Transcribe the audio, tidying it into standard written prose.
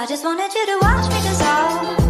I just wanted you to watch me dissolve.